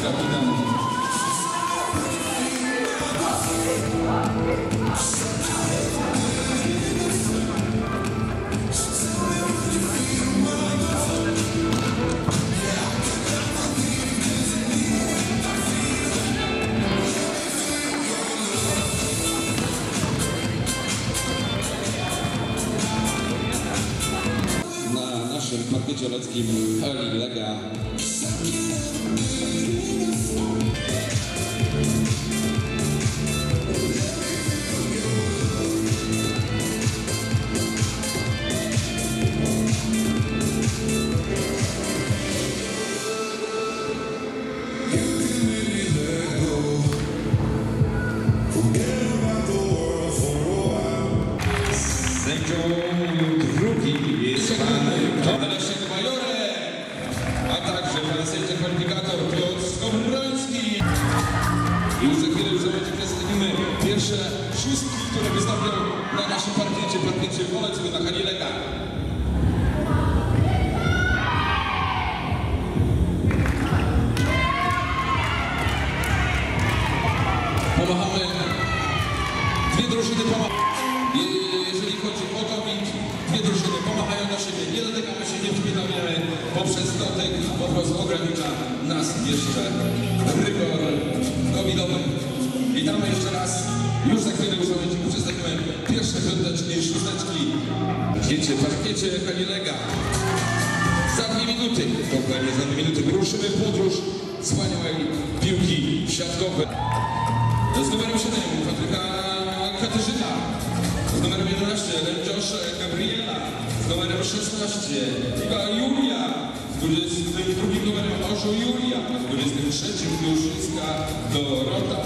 kapitan. Na naszym parkiecie leckim Heli Lega. Sędzią drugi jest pan Leszek Majorek, a także pan sędzia kwalifikator Piotr Skowroński. I już za chwilę przedstawimy pierwsze szóstki, które wystąpią na naszym parkiecie Wolecku na hali Lega. Pomachamy, dwie drużyny pomachają. Jeżeli chodzi o doping, dwie drużyny pomachają na siebie, nie dotykamy się, nie przypominamy, poprzez dotyk po prostu ogranicza nas jeszcze rygor covidowy. Witamy jeszcze raz, już za chwilę przedstawimy pierwsze piąteczki i szósteczki. Parkiecie hali Lega. Za 2 minuty, dokładnie za 2 minuty ruszymy w podróż wspaniałej piłki siatkowej. Z numerem 7 Patryka Katarzyna, z numerem 11 Lędziosz Gabriela, z numerem 16 Iwa Julia, z 22 numerem Orzu Julia, z 23 Jóżyska Dorota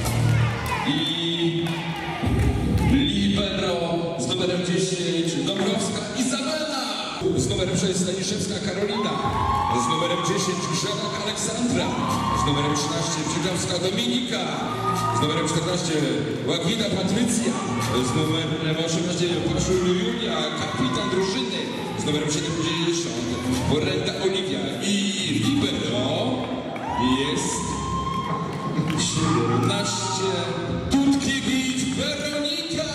i libero z numerem 10 Dąbrowska Izabela, z numerem 6 Staniszewska Karolina, z numerem 10 Grzelak Aleksandra, z numerem 13 Brzydowska Dominika, z numerem 14 Łagina Patrycja, z numerem 18 Paszul Julia, kapitan drużyny, z numerem 70 Borenda Oliwia i libero jest 17 Tutkiewicz Weronika.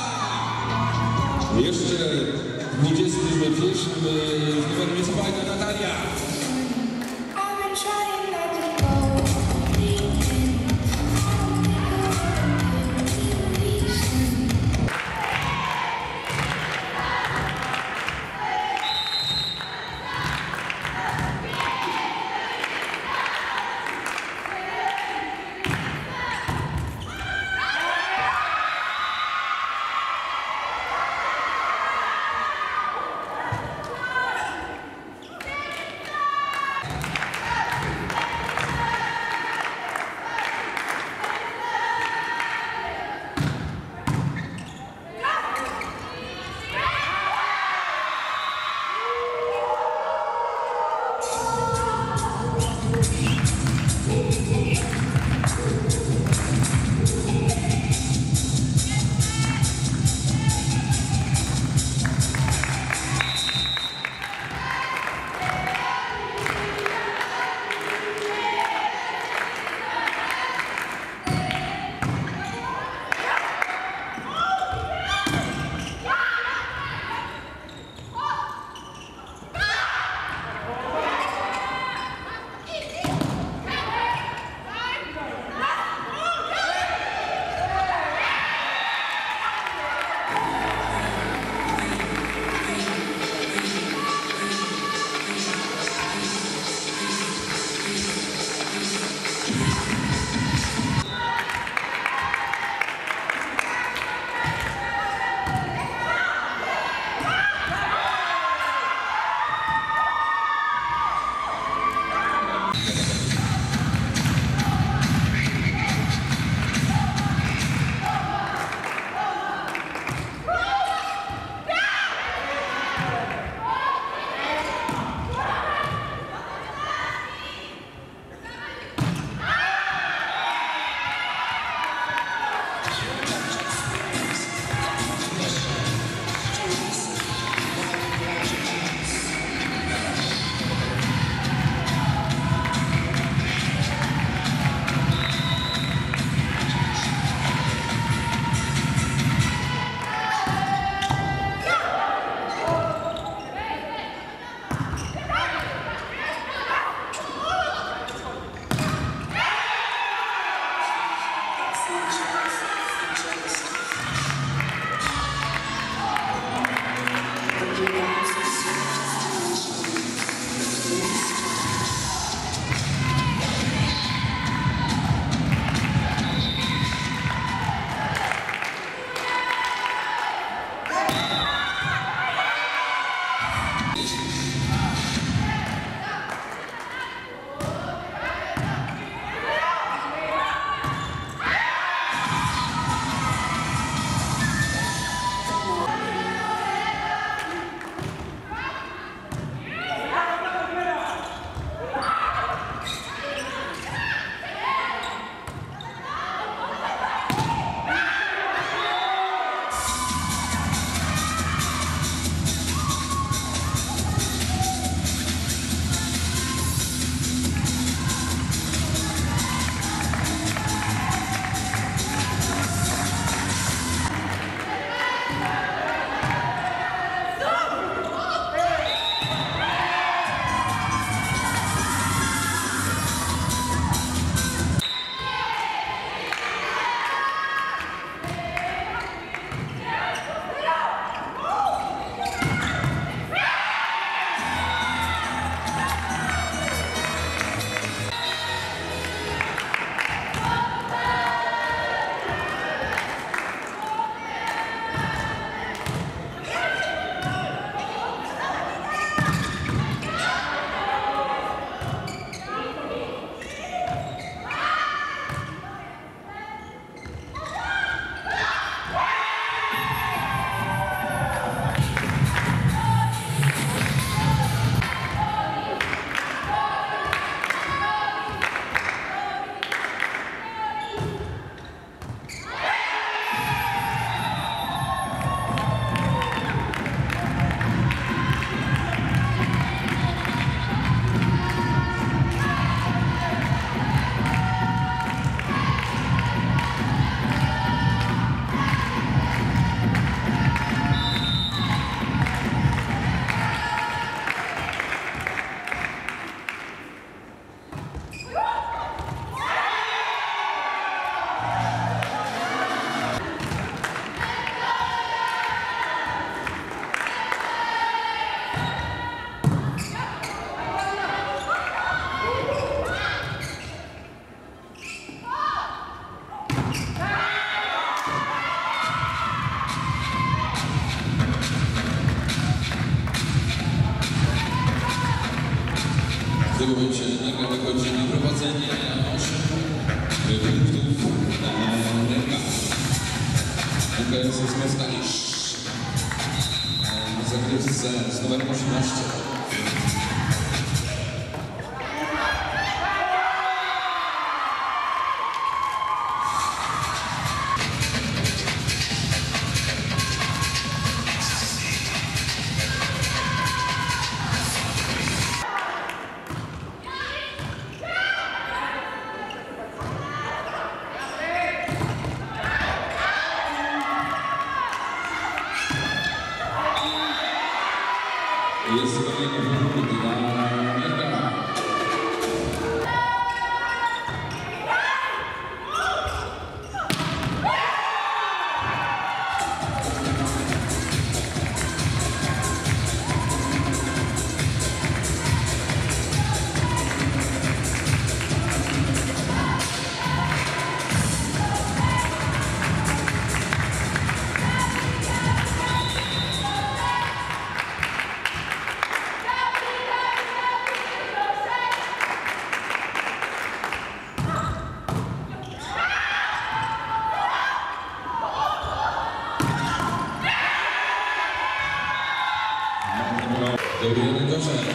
Jeszcze 21 z numerem jest Fajna Natalia. tym momencie Energa wychodzi na prowadzenie 8 punktów Energa. UKS jest mocna niż na zagrywce z numerem 18. Jest kolejny punkt dla Energa. Dobry Gorzek.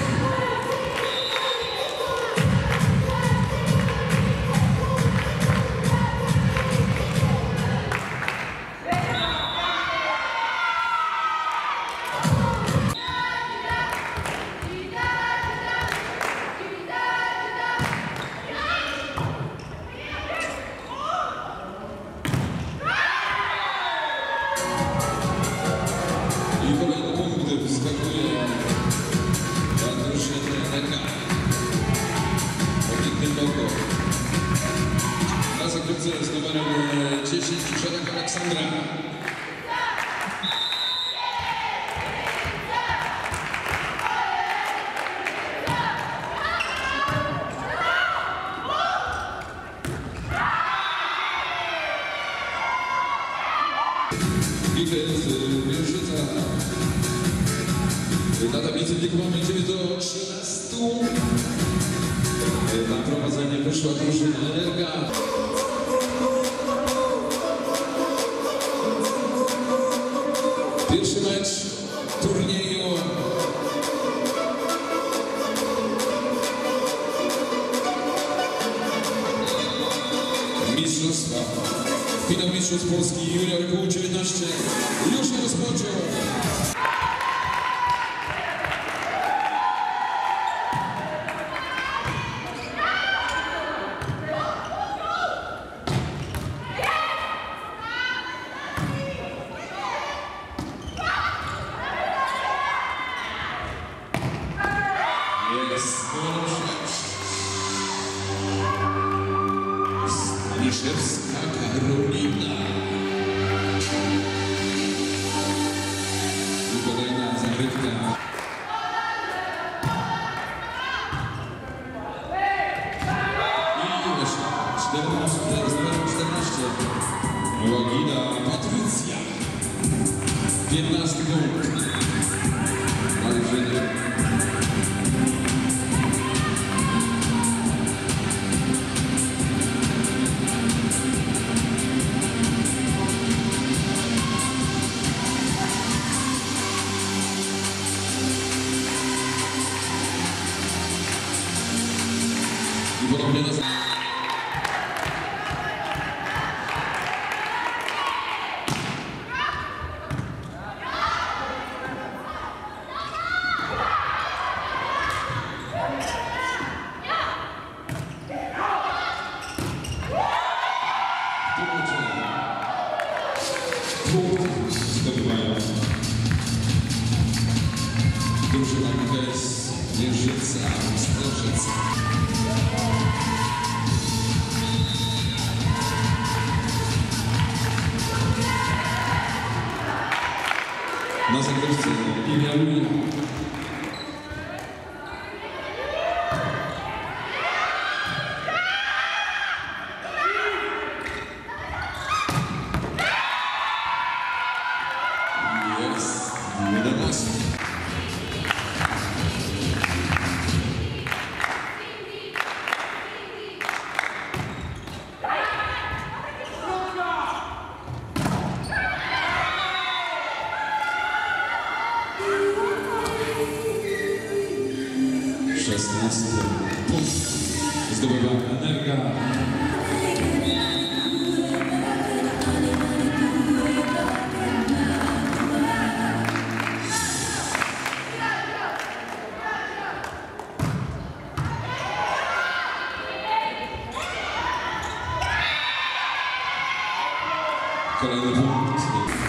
I kolejny punkt wskakuje dla drużyny Energa. Pięknym logo. Na zagrywce z numerem 10 Szereg Aleksandra. I to jest Wierszyca. Na tablicy wieku mamy idziemy do 13. Na prowadzenie wyszła drużyna Energa. Pierwszy mecz turnieju. Mistrzostwa. Finał Mistrzostw Polski Junior U19 już się rozpoczął. Jest Staniszewska Karolina. I kolejna zagrywka. I już 14. Łagina Patrycja. 15 punkt. I podobnie na... Zdobywają drużyna UKS Wierszyca, Starzyca. Na zagrywce Linia Luja. Jest 11. 16 punkt zdobywa Energa. Kolejny punkt.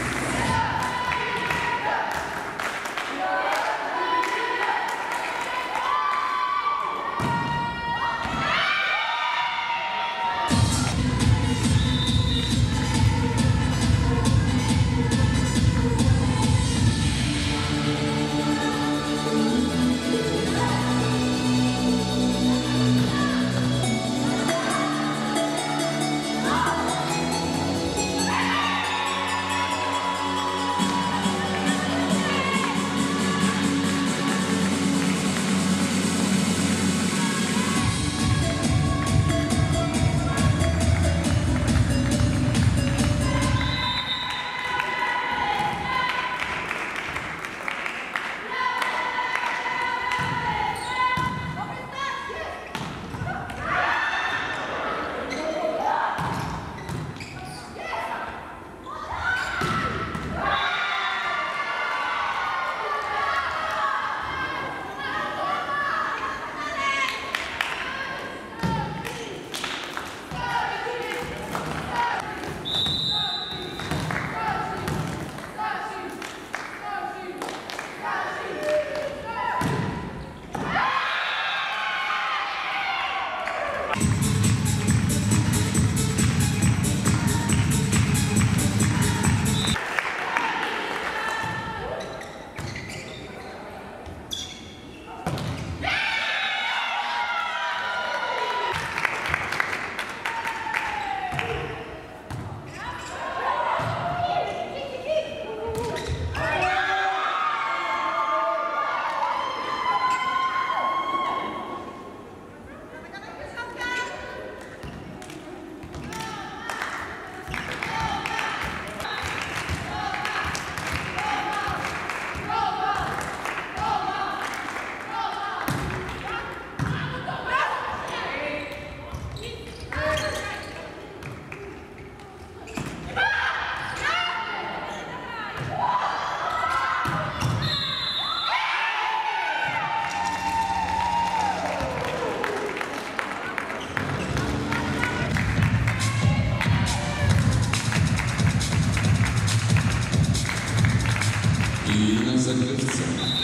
I na zagrywce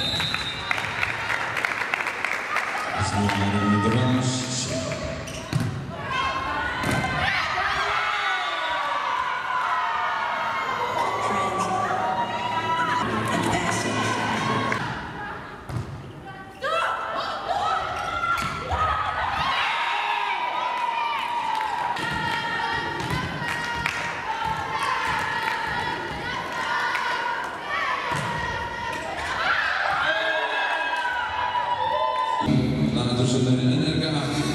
zmieniamy 12. Na drużynę Energa.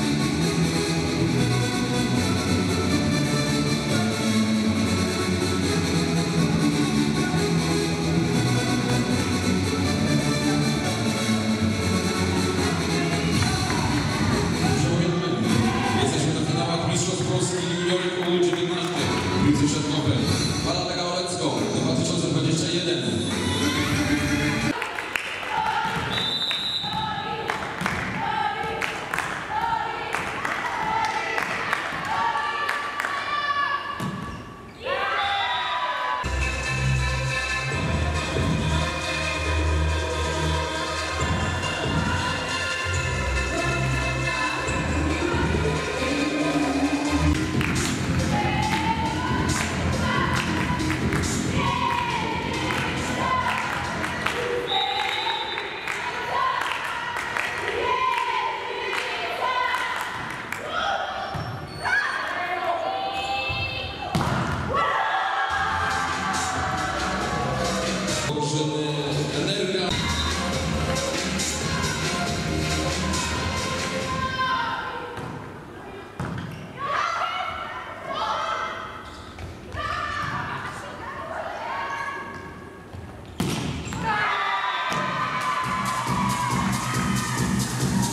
Przypominamy, jesteśmy na finałach Mistrzostw Polski Juniorek U19 w piłce siatkowej. Palata Gałecko 2021.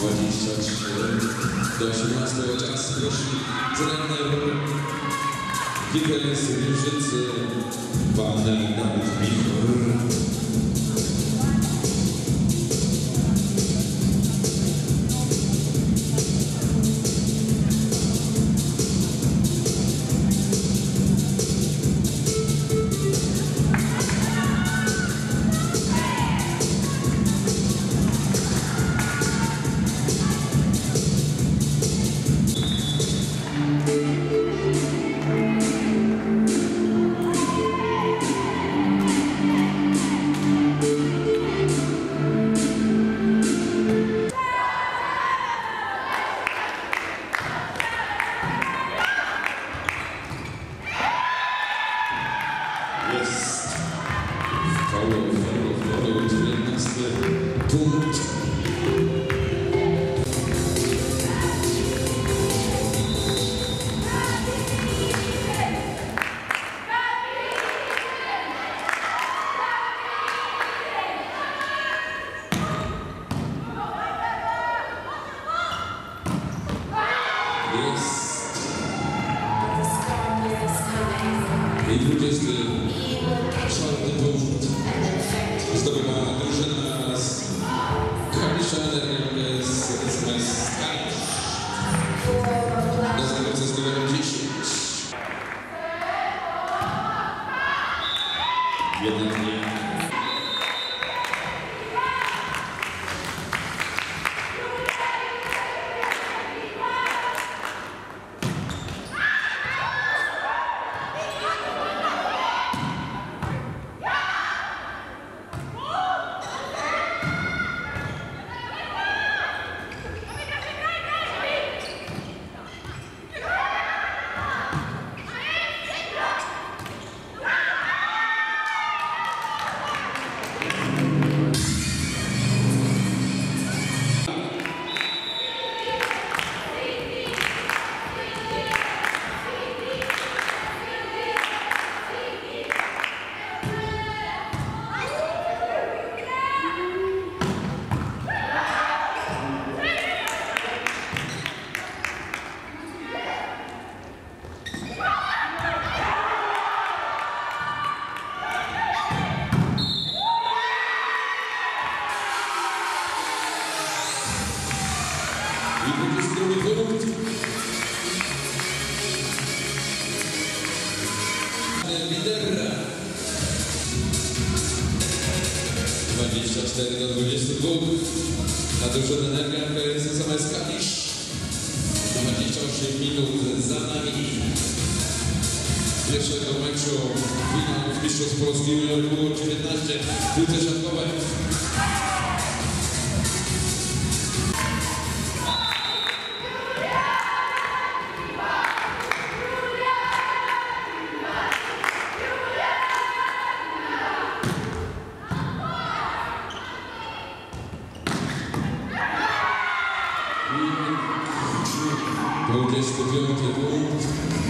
do 18 czas prosi trener GKS Wieżycy pan Dawid Michor. I 24 punkt zdobywa drużyna z Kalisza Energia z SMS Kalisz. Na zagrywce z numerem 10. 1-2. Lidera 24-22 na drużynę Energia z SMS Kalisz. 28 minut za nami pierwszego meczu finału Mistrzostw Polski Junior 19 w piłce siatkowej. Punkt.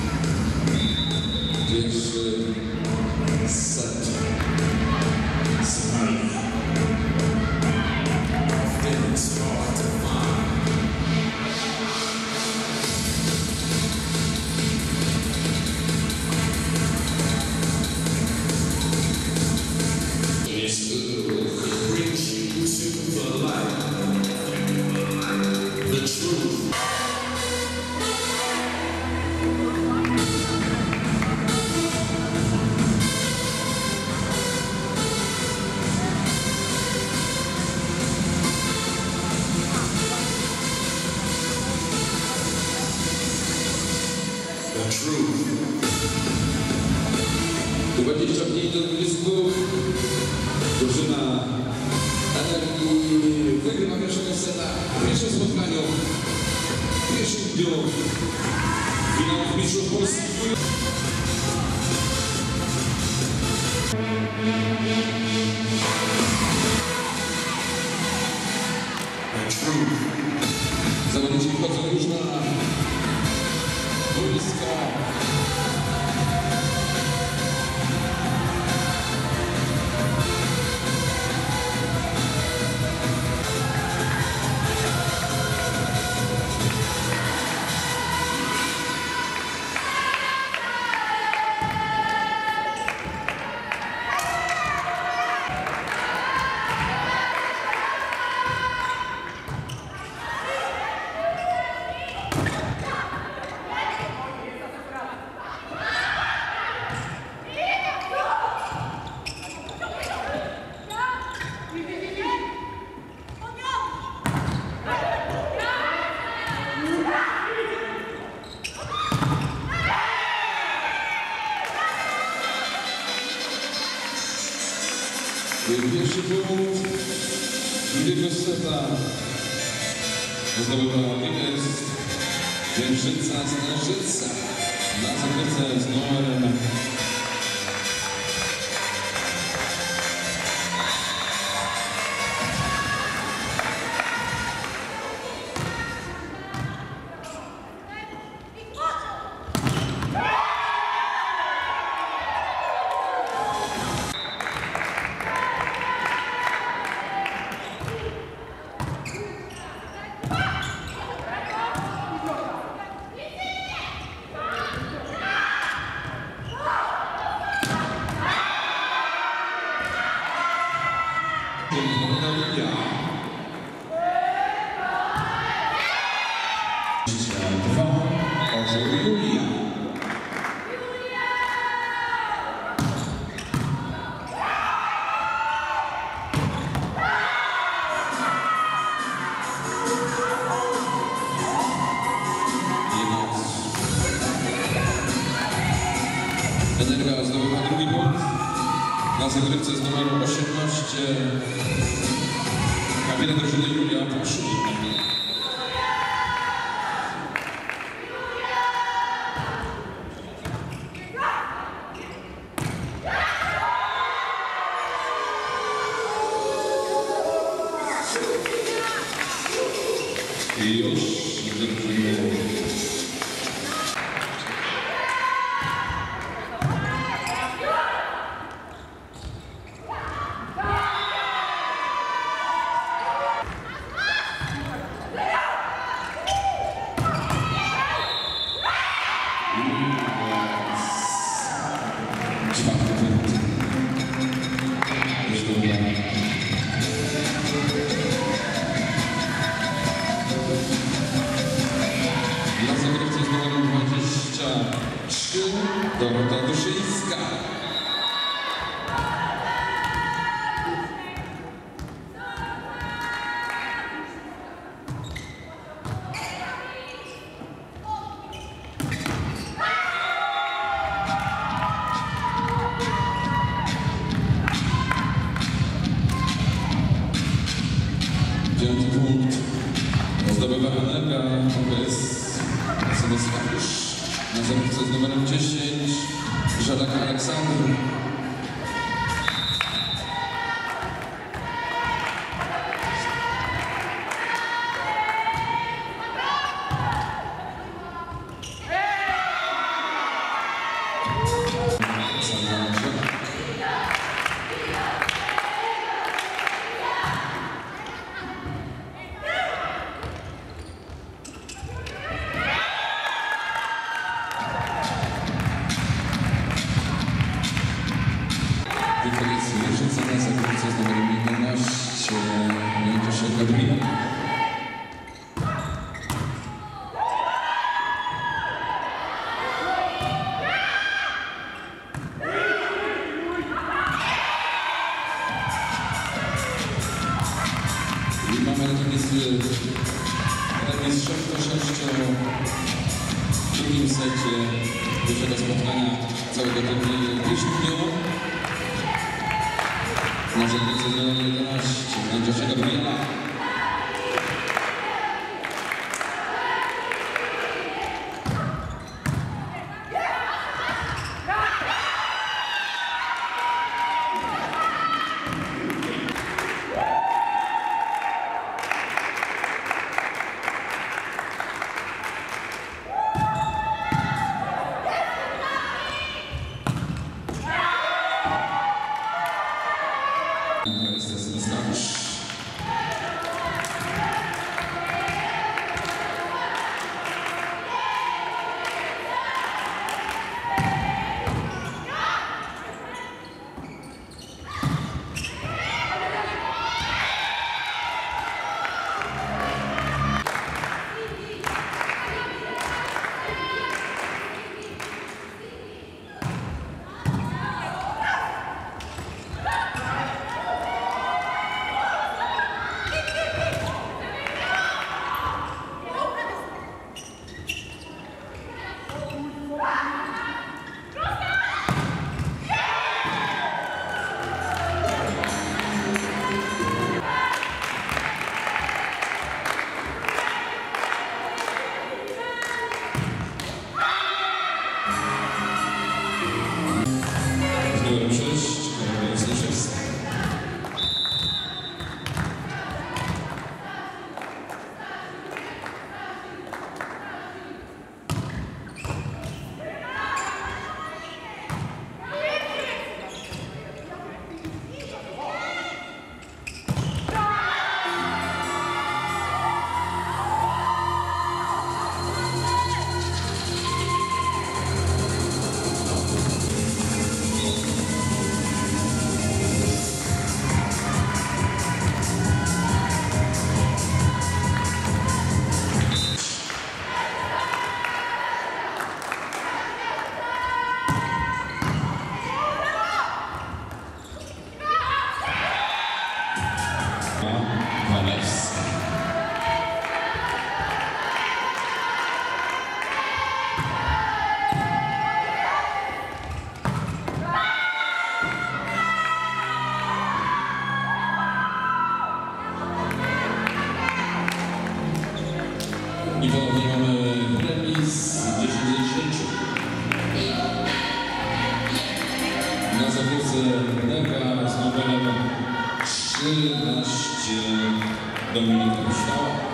Pierwszy set. Smile. Then it's hard to find. Yes, brings you to the light. The truth. Truth. 25 do 20. Drużyna Energii wygrywa pierwszego seta w pierwszym spotkaniu, w pierwszym dniu finałów Mistrzostw Polski. Zawodnicy wchodzą już na boiska. Pierwszy punkt drugiego seta zdobywa Wiges Wieńczyca Stężyca na zagrywce z numerem 1 zdobywa drugi punkt na zagrywce z numerem 18 kapitan drużyny Julia Paszu. I już zaczynamy. Na zagrywce z numerem 23 Dorota Duszyńska. Piąty punkt zdobywa Anelka bez Sławusz. Na zagrywce z numerem 10 Żelaka Aleksandr. Wieńczyca na zagrywce z numerem 11 Jędrzejka Gabriela. I mamy remis 6-6 w drugim secie pierwszego spotkania całego turnieju w Wiśniu. Na zagrywce z numerem 11 Jędrzejka Gabriela. Sławusz. I ponownie mamy remis 10-10. Na zagrywce Nega z numerem 13 Dominika Puszczała.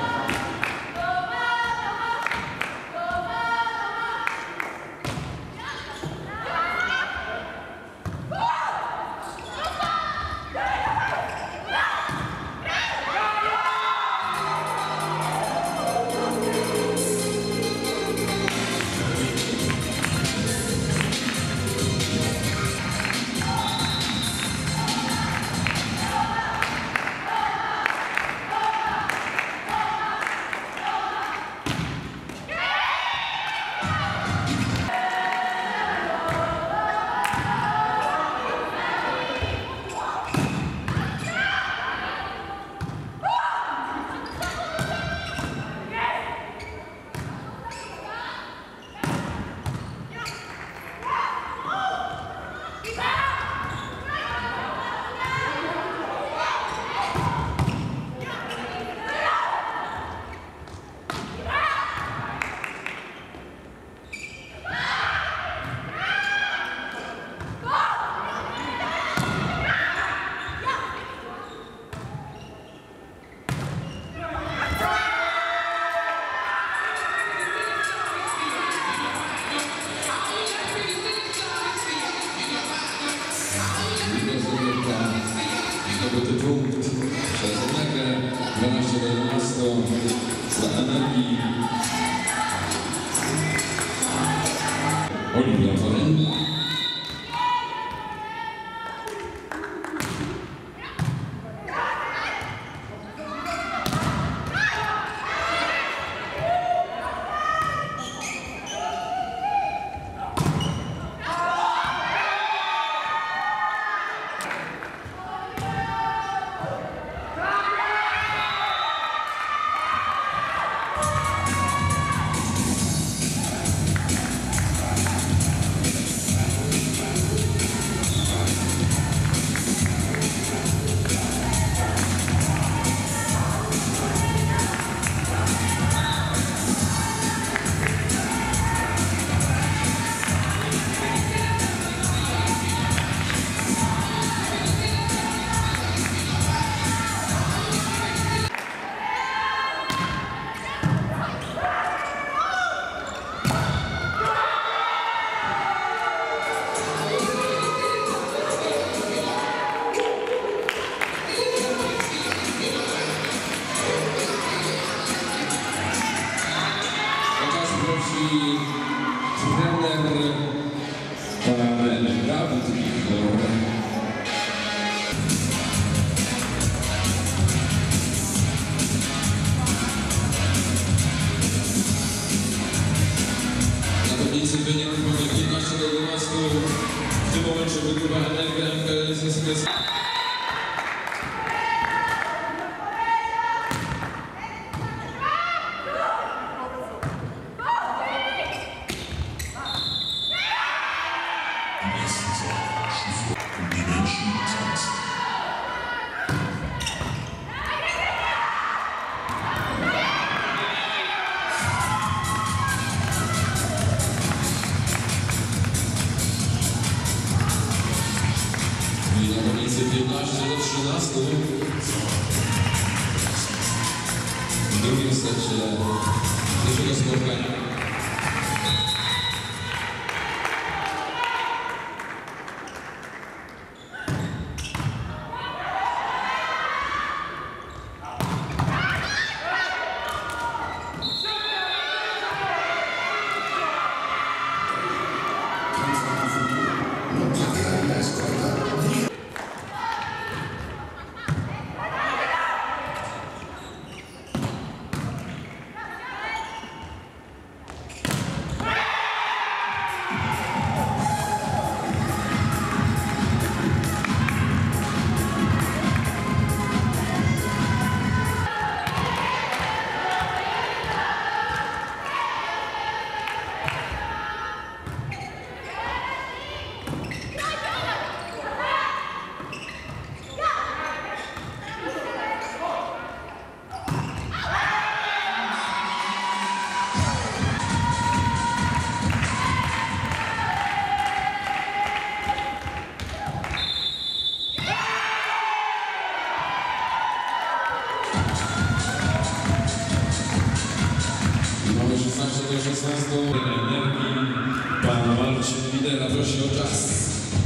Zdobyty punkt przez Negę 12-11 dla Energii. Oliwia Forenna. Trener Paweł Gawdwichor. Na tablicy wynik mamy 15-11. W tym momencie wygrywa Energia MKS. Na tablicy 15-13 w drugim secie pierwszego spotkania. 16 energii. Pan Marcin Widera prosi o czas.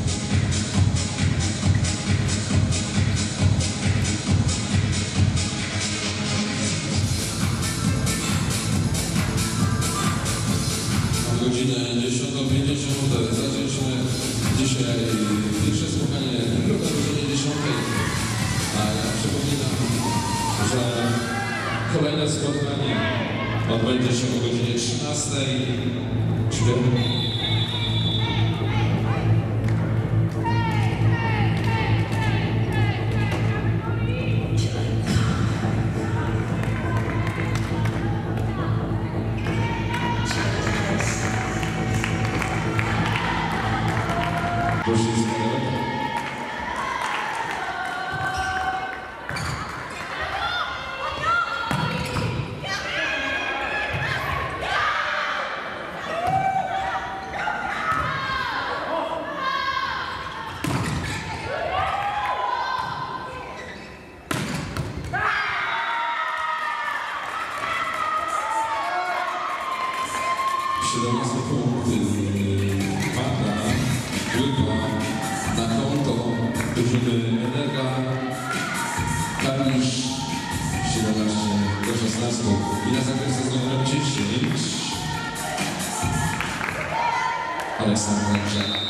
Na godzinę 10:50 zaczęliśmy dzisiaj pierwsze spotkanie o godzinie 10. A ja przypominam, że kolejne spotkanie odbędzie się o godzinie 13. Wpływa na konto drużyny Energa Kalisz 17-16 i na zakresy z numerem 10 Aleksandra Grzela.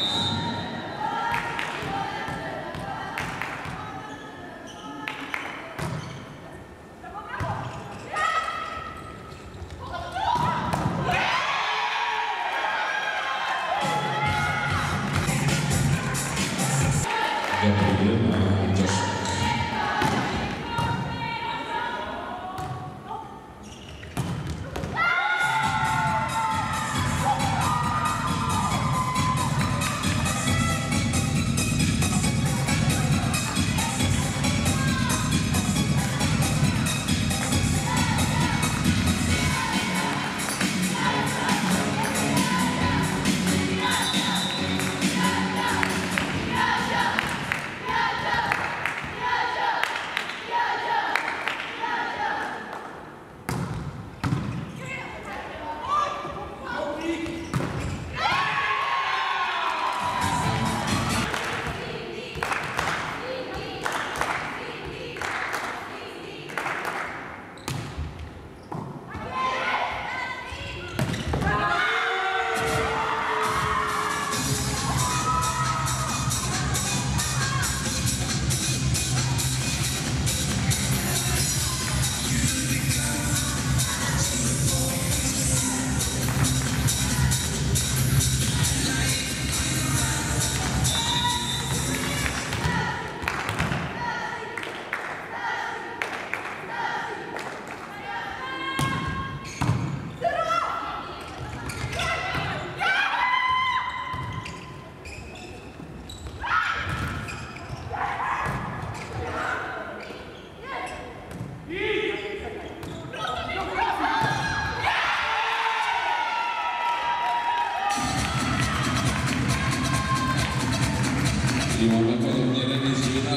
I mamy podobnie remis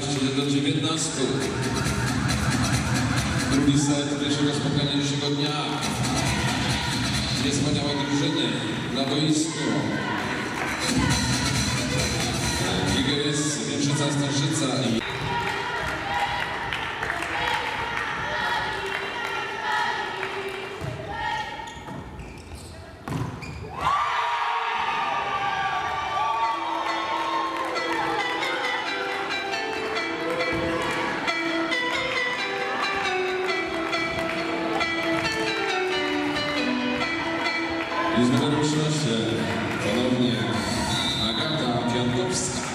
19-19. Drugi set pierwszego spotkania dzisiejszego dnia. Dwie wspaniałe drużyny na boisku. Gigerys, Większyca, Starszyca i z numerem 13 ponownie Agata Piątkowska.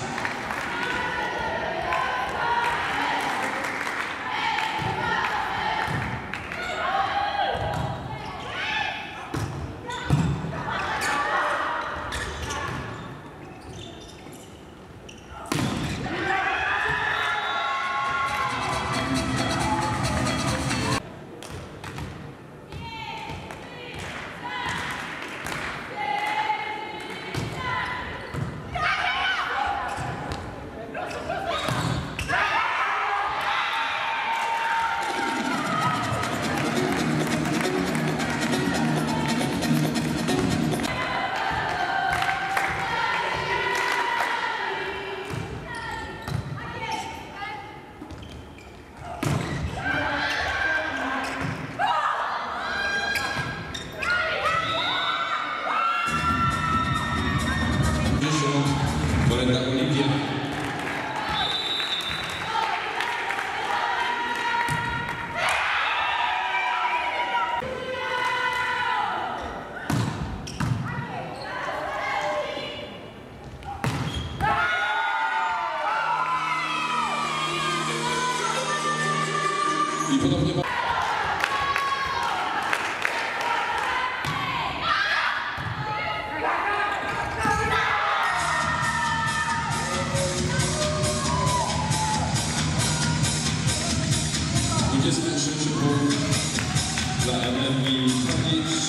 Emil Kalisz.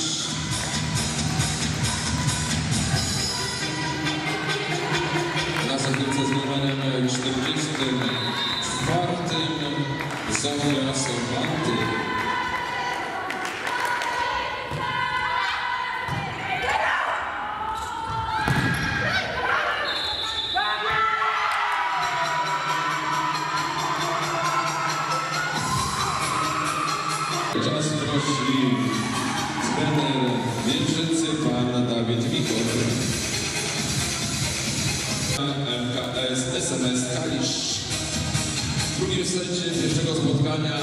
Na zagrywce z numerem 44 Zofia Sowanty. Czas prosi trener Wieprzycy, pan Dawid Wikor. MKS SMS Kalisz. W drugim secie pierwszego spotkania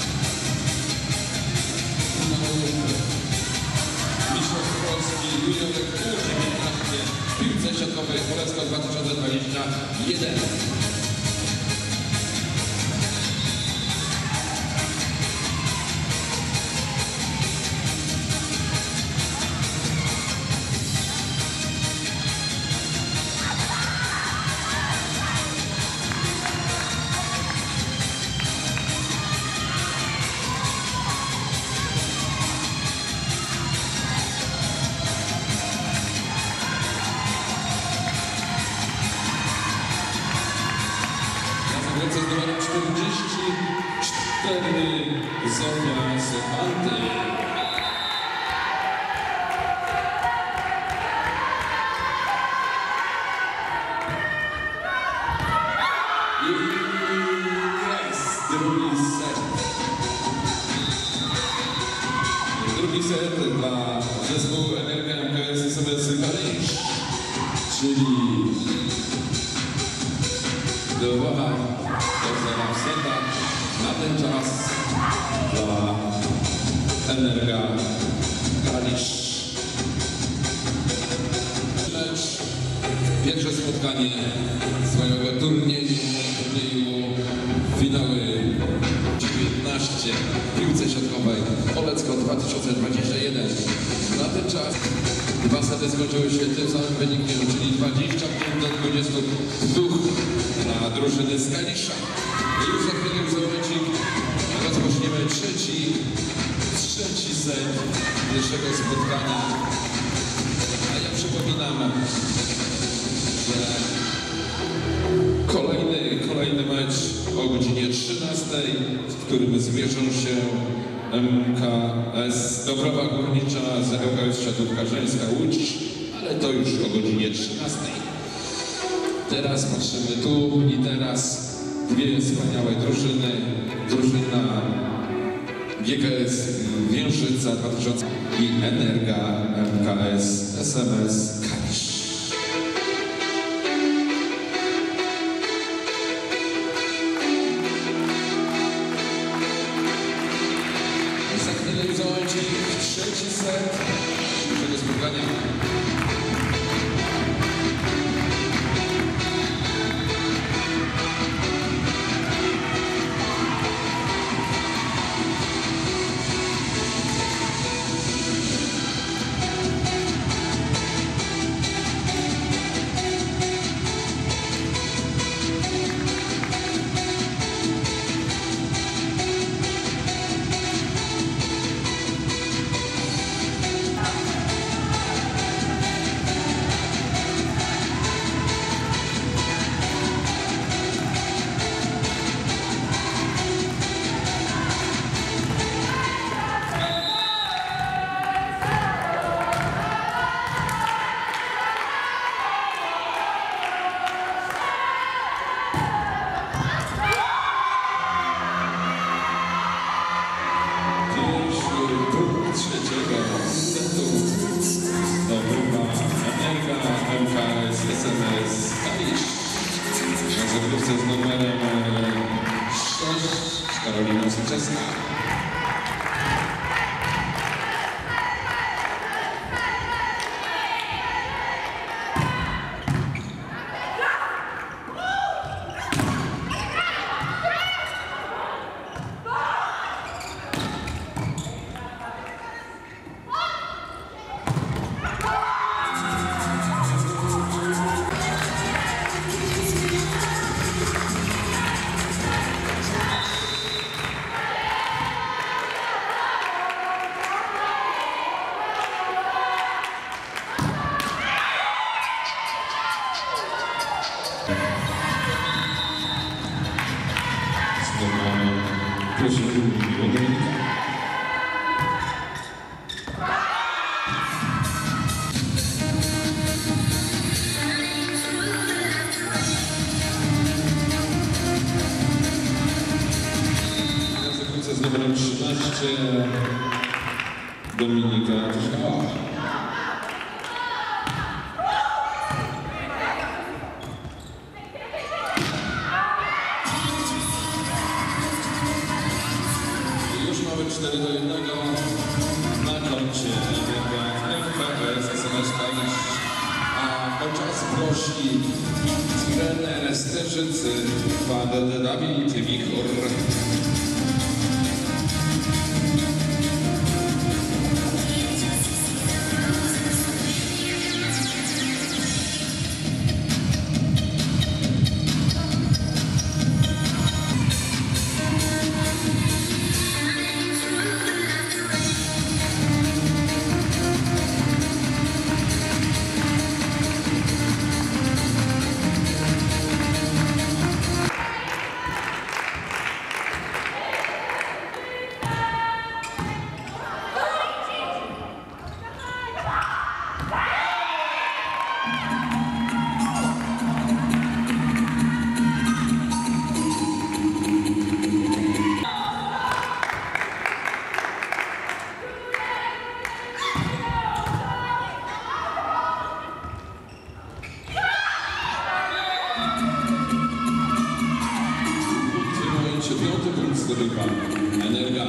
mistrzostw Polski juniorych U19 w piłce siatkowej Polecka 2021. Z numerem 44 Zofia Sowanty. I jest drugi set. Drugi set dla zespołu Energia MKS SMS Kalisz, czyli dwa seta na ten czas dla Energia Kalisz. Pierwsze spotkanie swojego turnieju finały 19 w piłce siatkowej Polecko 2021. Na ten czas dwa sety skończyły się tym samym wynikiem, czyli 25 do 22 dla drużyny z Kalisza. Już za chwilę rozpoczniemy trzeci set pierwszego spotkania. A ja przypominam, że kolejny mecz o godzinie 13, w którym zmierzą się MKS Dąbrowa Górnicza z MKS Siatkówka Żeńska Łódź, ale to już o godzinie 13. Teraz patrzymy tu i teraz dwie wspaniałe drużyny. Drużyna GKS Więżyca 2000 i Energia MKS SMS Kalisz. Za chwilę zakończy trzeci set naszego spotkania. SMS Kalisz. Na zagrywce z numerem 6 Karolina Soczewska. Proszę o Dominika. Na sekundce z numerem 13 Dominika Czeszkała. Mamy 4-1 na koncie MPS SMS-a, a o czas prosi trener Sterzycy pan Dawid Wichor. Piąty punkt zdobywa Energa.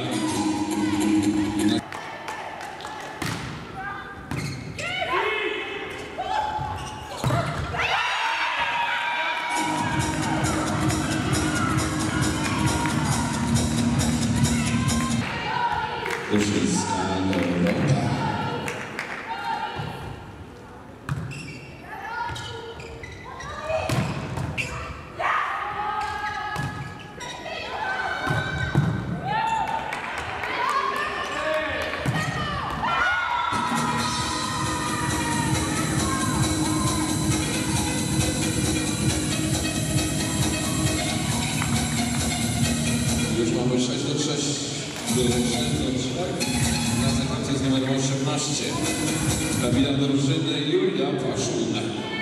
Duszyńska Dorota. Już mamy 6-6 na sekwencji z numerem 18. Kabina drużyny Julia Paszun.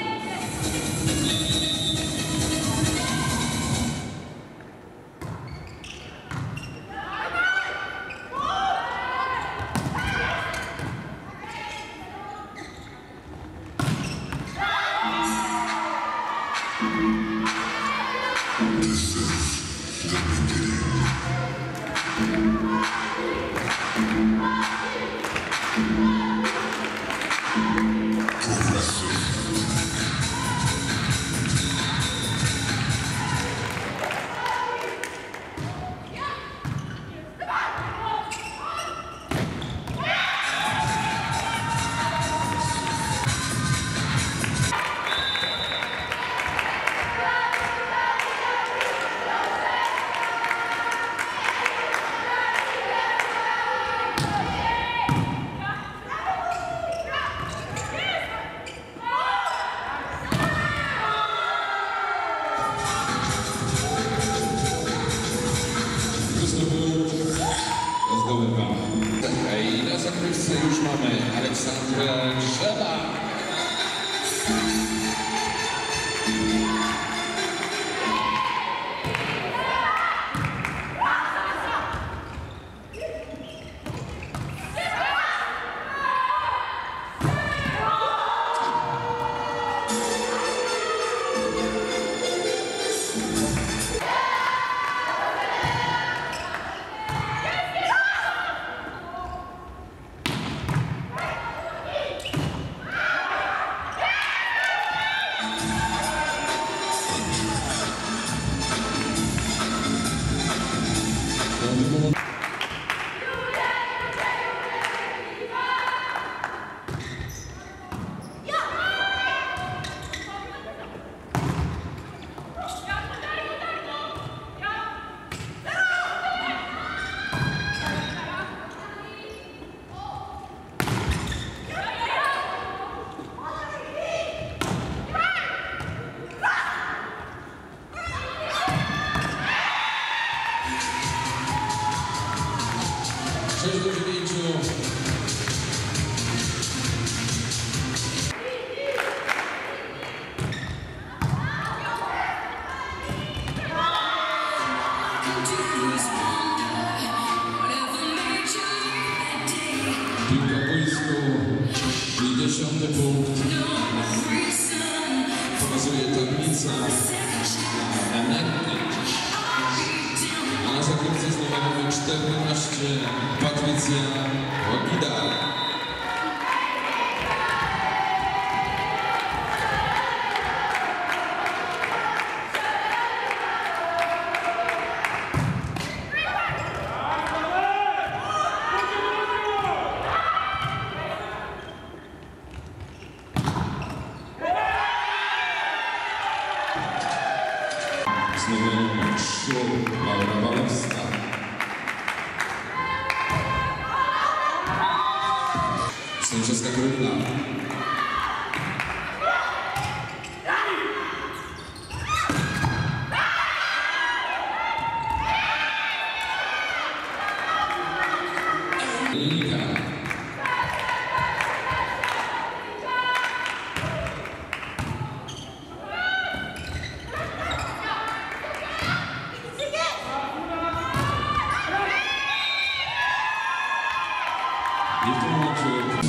I na zakrywce już mamy Aleksandrę Grzela. Piłka w boisku i 10. punkt. Pokazuje tablica Energii. A na zakrywce znowu mamy 14. Patrycja Łagida. Z numerem 3 Laura Walewska. Sędziowska Karolina. Linika. I w tym momencie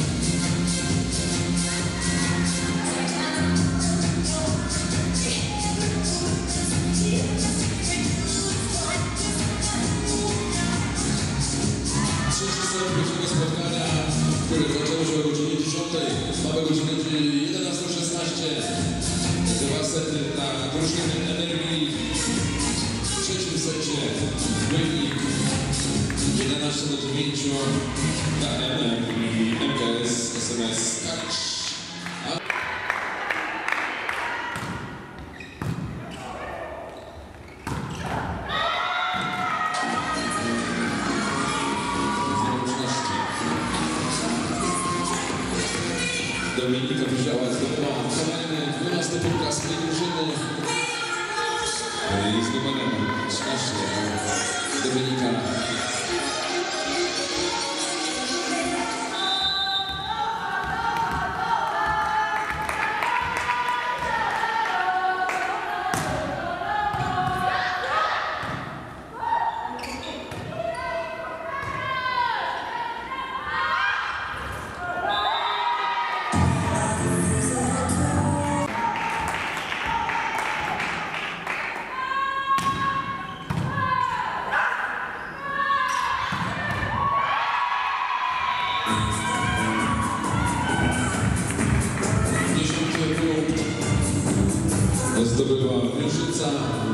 trzeci set pierwszego spotkania, które zaczęło się o godzinie 10. Mamy godzinę 11:16. Dwa sety dla drużyny Energii. W trzecim secie wynik 11:9 dla Energii MKS SMS Kacz. Dominika Wyziała zdobyła kolejny 12 punkt dla swojej drużyny i z numerem 13 Dominika. Zdobyła Wieżyca.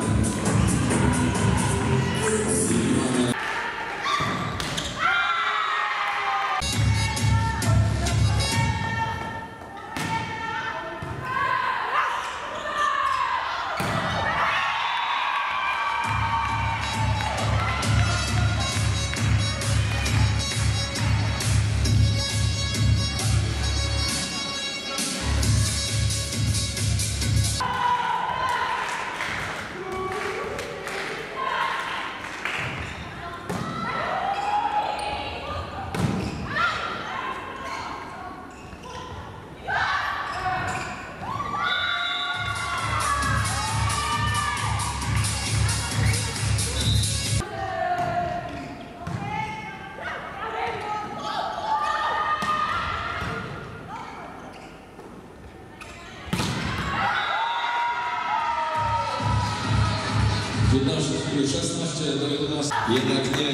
Plus 16 do 11. Jednak nie.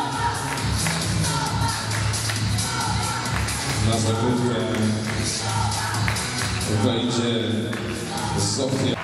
Na zagrywkę wejdzie Zofia.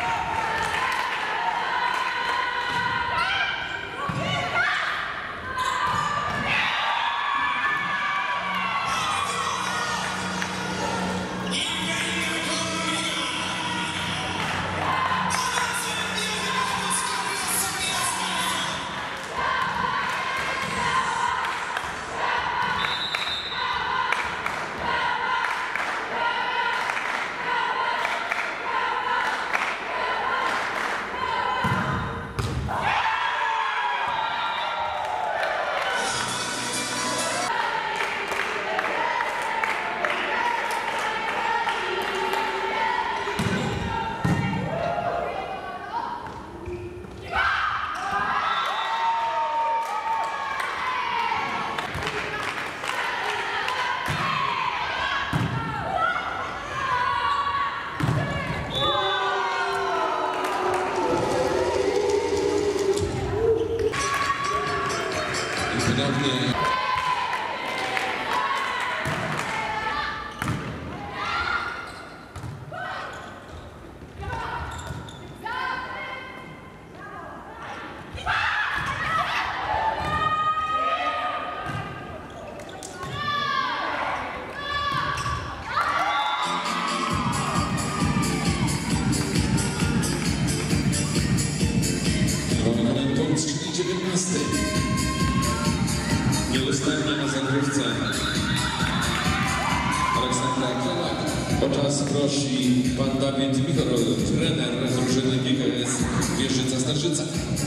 O czas prosi pan Dawid Michor, trener drużyny GKS Wieżyca-Starzyca.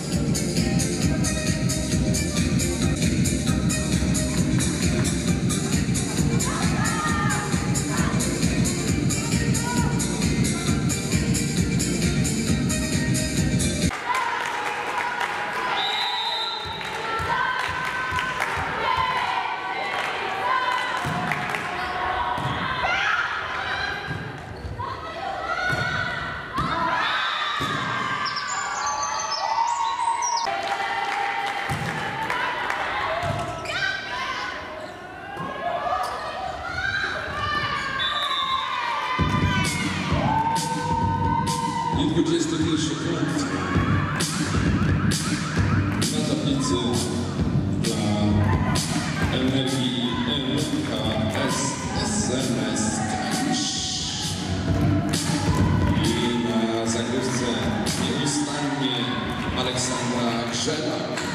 I 21 punkt na tablicy dla Energii MKS SMS Kalisz. I na zagrywce nieustannie Aleksandra Grzelak.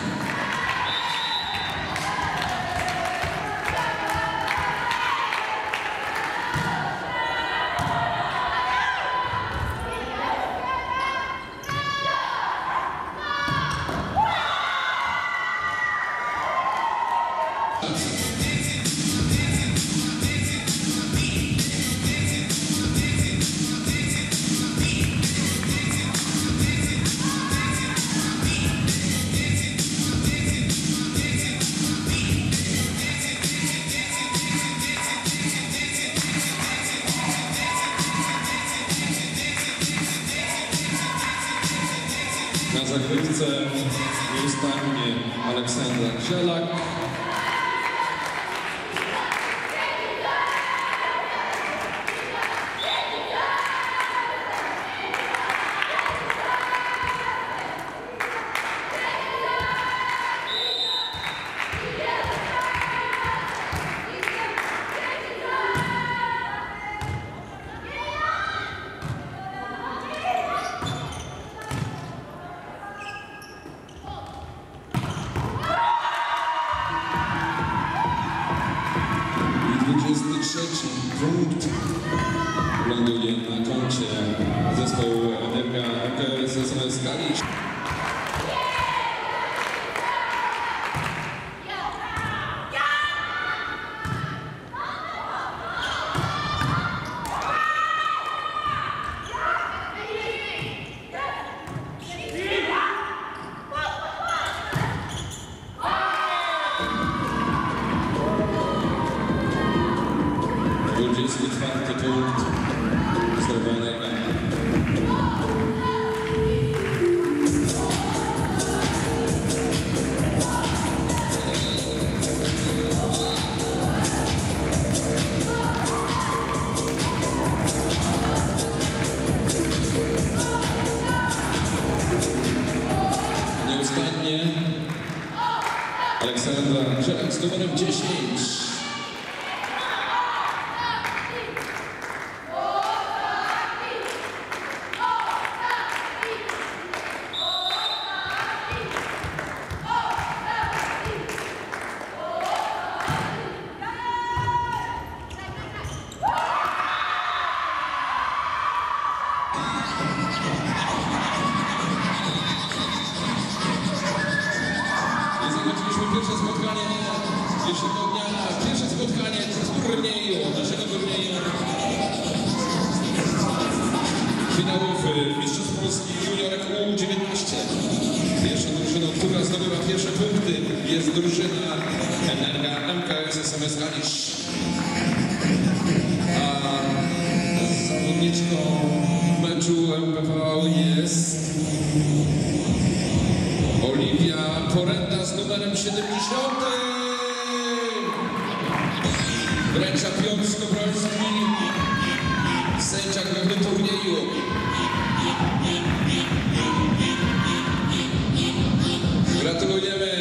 Na zagrywce nieustannie Aleksandra Grzelak. I 23 punkt ląduje na koncie zespołu Energia MKS SMS Kalisz. Czwarty punkt zdobywanego. Nieustannie Aleksandra Grzelak z numerem 10. Pierwsze spotkanie dzisiejszego dnia, pierwsze spotkanie turnieju, naszego turnieju finałów Mistrzostw Polski Juniorek U19. Pierwszą drużyną, która zdobywa pierwsze punkty, jest drużyna Energia MKS SMS Kalisz. A zawodniczką meczu MPV jest Oliwia Poręta z numerem 70. Wręcza Piotr Skowroński, sędzia główny turnieju. Gratulujemy.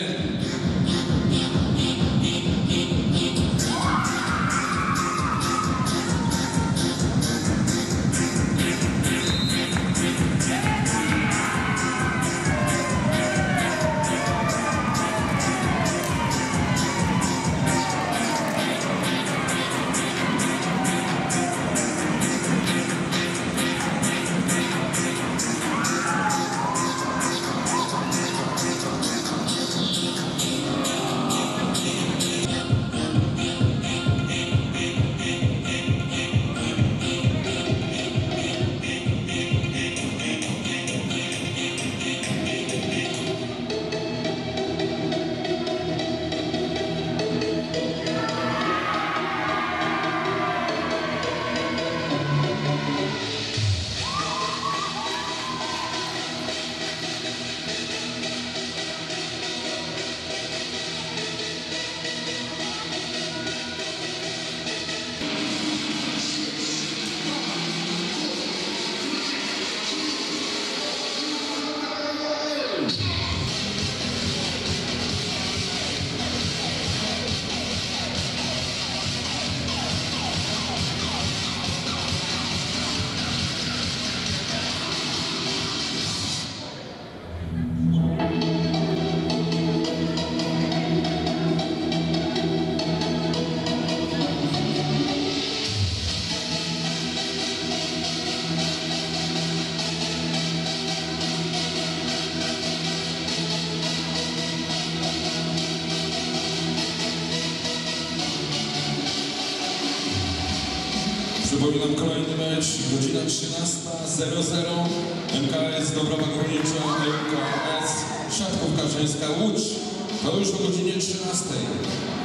Przypominam kolejny mecz, godzina 13:00, MKS Dąbrowa Górnicza, MKS Siatkówka Żeńska Łódź. To już o godzinie 13:00.